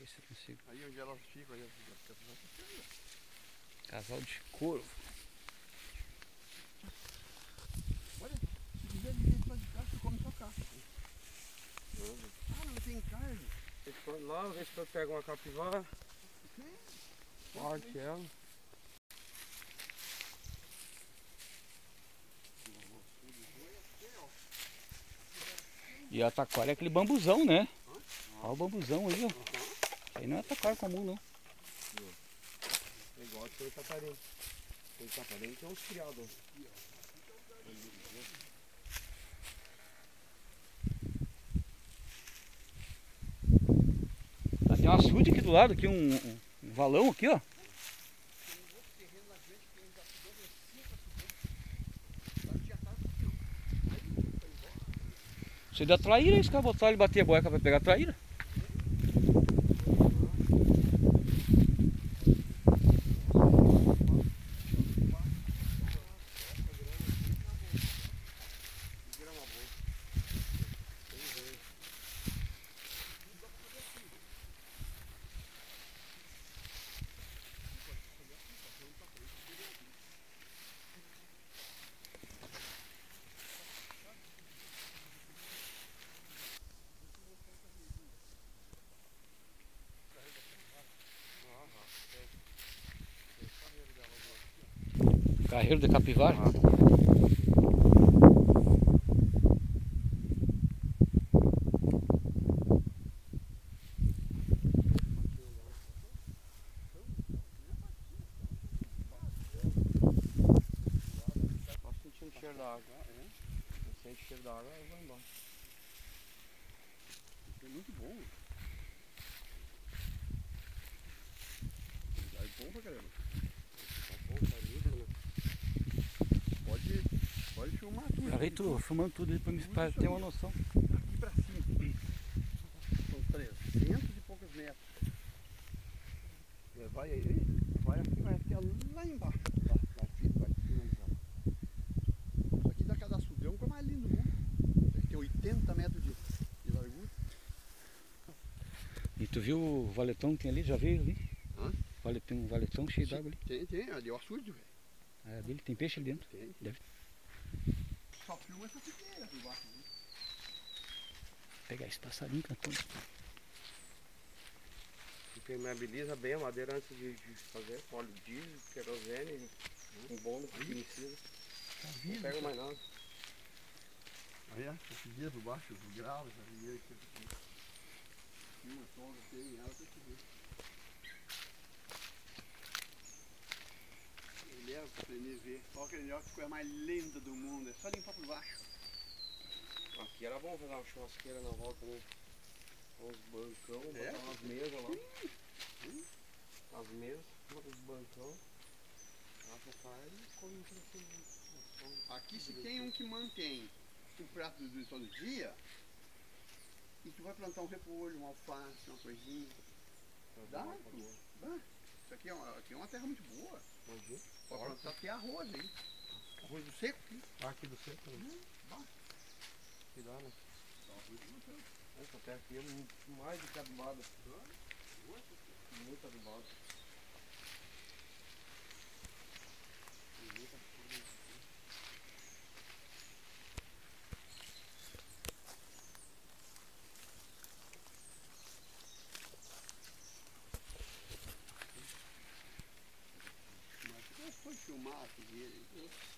ver se eu consigo. Aí onde elas ficam, aí Casal de corvo. olha, se quiser viver só de caça, come só caça. Ah, não tem carne. Lá, vê se eu pego uma capivara. Parte ela. E a taquara é aquele bambuzão, né? Olha o bambuzão aí, ó. Aí não é taquara comum, não. É igual tem catarina. Tem catarina que é uns criados. Ah, tem um açude aqui do lado, aqui um valão aqui, ó. Você dá traíra, esse cara botar ele bater a boica pra pegar a traíra. Carreiro de capivara. Nós sentimos cheiro da água. Não sente cheiro da água, aí vai embora. Isso é muito bom. É bom pra caramba. Pode filmar tudo. Já veio tu filmando tudo aí pra ter uma noção. Aqui pra cima. São 300 e poucos metros. Vai aí, vai até lá embaixo. Vai finalizar. Isso aqui da cada açudão que é o mais lindo do mundo. Tem 80 metros de largura. E tu viu o valetão que tem ali? Já veio ali? Hã? Tem um valetão cheio d'água ali. Tem, ali é o açude, velho. É dele, tem peixe ali dentro. Tem. Deve Só filma essa figueira por baixo. pegar esse passarinho cantando. Impermeabiliza bem a madeira antes de fazer. Óleo diesel, querosene, um bom fungicida. Não pega mais nada. Aí, essa figueira por baixo, o grau, essa figueira aqui. Filma toda, tem ela pra te ver. Leva pra você ver. Olha aquele negócio que coisa mais linda do mundo. É só limpar por baixo. Aqui era bom fazer uma churrasqueira na volta, né? Uns bancão, botar umas mesas lá. As mesas, uns bancão. Assa carne e come um pouquinho. Aqui se tem um que mantém o prato todo dia, e tu vai plantar um repolho, uma alface, uma coisinha. Dá. Isso aqui é uma terra muito boa. Imagina. Pode plantar até arroz aí. Arroz do seco aqui. Aqui do centro, né? Que dá, né? Essa terra aqui é mais do que adubada. Muito adubada. Mas foi filmar a figueira.